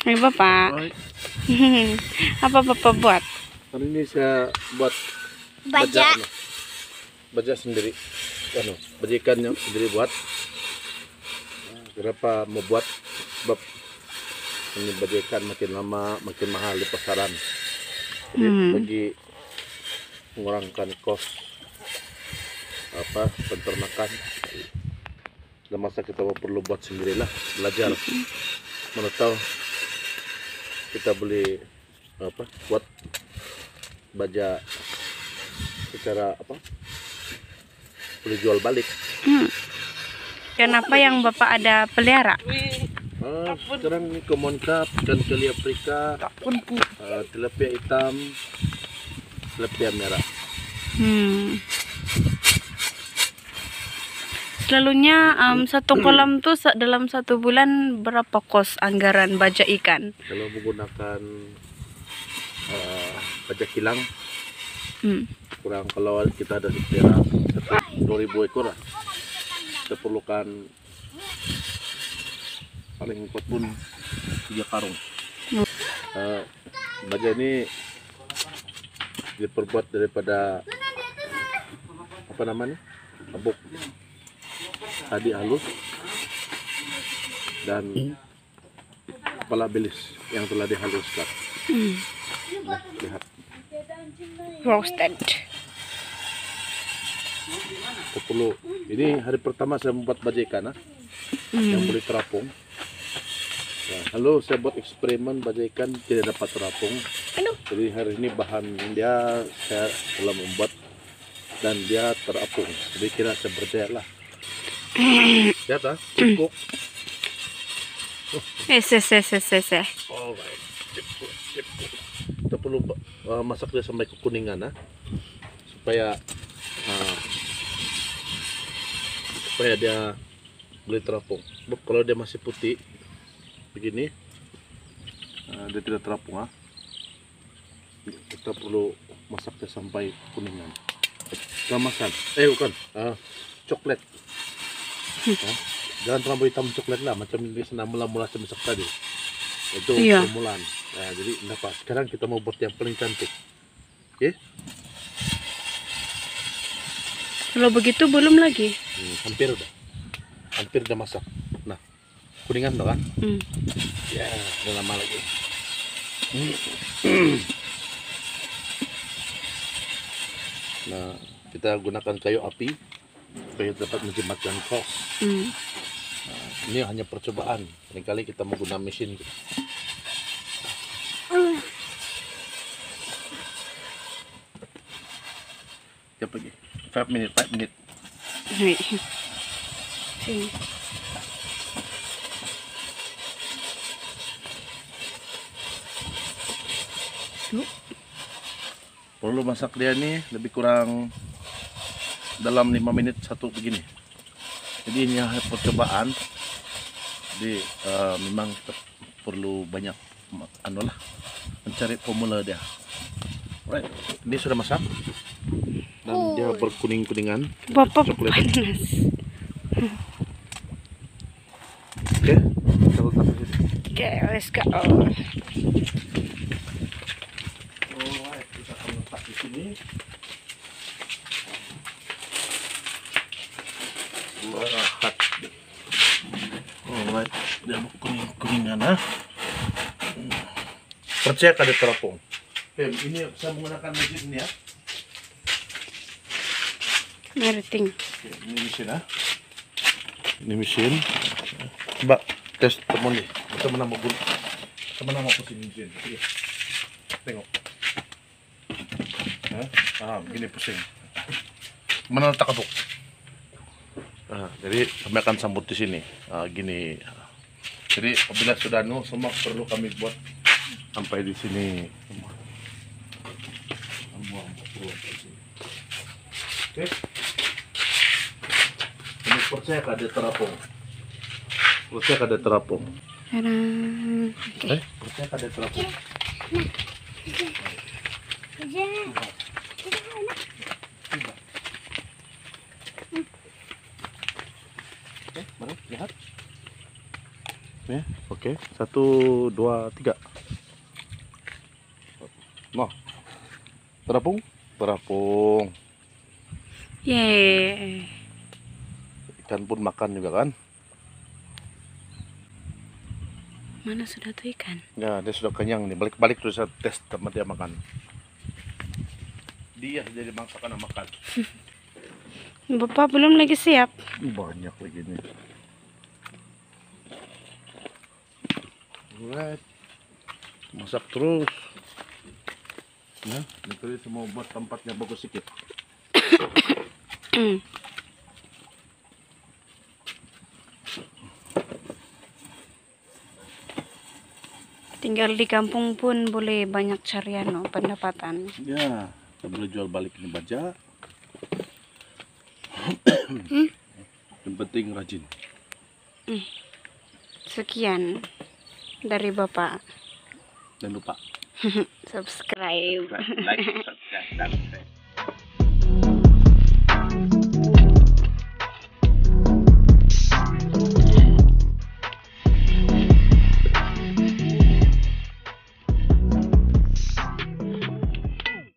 Hai Bapak. Hai. Apa Bapak buat? Hari ini saya buat Baja. baja sendiri, baja ikannya sendiri buat. Kenapa mau buat? Sebab ini baja ikan makin lama makin mahal di pasaran. Jadi bagi mengurangkan kos peternakan, ada masa kita perlu buat sendirilah, belajar. Mana tahu kita beli buat baja secara boleh jual balik. Kenapa yang Bapak ada pelihara? Sekarang ini common carp, ikan keli Afrika, tilapia hitam, tilapia merah. Selalunya satu kolam tuh dalam 1 bulan berapa kos anggaran baja ikan? Kalau menggunakan baja kilang, kurang, kalau kita ada sekitar 2.000 ekor lah, kita perlukan paling 4 pun 3 karung. Baja ini diperbuat daripada abuk tadi halus dan kepala bilis yang telah dihaluskan. Nah, lihat. Roasted. Ini hari pertama saya membuat baja ikan yang boleh terapung. Nah, lalu saya buat eksperimen baja ikan tidak dapat terapung. Jadi hari ini bahan dia saya telah membuat dan dia terapung. Jadi kira saya berjaya lah. Lihat cukup. Alright. Kita perlu masak dia sampai kekuningan supaya dia boleh terapung. Sebab kalau dia masih putih begini, dia tidak terapung. Kita perlu masak dia sampai kuningan. Kemasan, bukan, coklat. Jangan terlalu hitam coklat lah, macam ini mula-mula saya masak tadi. Itu permulaan. Nah, jadi kenapa? Sekarang kita mau buat yang paling cantik. Oke? Kalau begitu belum lagi. Hampir udah masak. Nah, kuningan udah kan? Ya, udah lama lagi. Nah, kita gunakan kayu api supaya dapat menjimatkan kos. Nah, ini hanya percobaan. Kali kita menggunakan mesin. Ya pergi. 5 minutes. Sini. Perlu masak dia nih lebih kurang dalam 5 menit satu begini. Jadi ini percobaan. Jadi memang perlu banyak mencari formula dia. Alright, ini sudah masak dan dia berkuning-kuningan. Bapak coklat. panas. Oke, kita letak di sini. Oke, let's go. Alright, kita akan letak di sini. Alright, dia kuning-kuningan Percaya kada terapung. Ini saya menggunakan mesin ini Meriting. Ini mesin Ini mesin. Coba tes teman nih. Kita mana mau pusing mesin. Tengok. Begini pusing. Mana letak abuk? Jadi kami akan sambut di sini. Gini. Jadi apabila sudah semua perlu kami buat sampai di sini. Oke. Ini percaya kada terapung. Percaya kada terapung. Percaya kada terapung. Oke, mari lihat. Oke, 1, 2, 3. Nah, terapung, terapung. Yeay. Ikan pun makan juga kan? Mana sudah tuh ikan? Ya, dia sudah kenyang nih. Balik-balik terus saya tes sama dia makan. Dia jadi makan makan. Bapak belum lagi siap. Banyak lagi nih. Alright. Masak terus. Nah, ini semua buat tempatnya bagus sedikit. Tinggal di kampung pun boleh banyak carian pendapatan. Ya, kita boleh jual balik ini baja. Yang penting rajin. Sekian dari Bapak. Jangan lupa Subscribe. like, subscribe, dan share.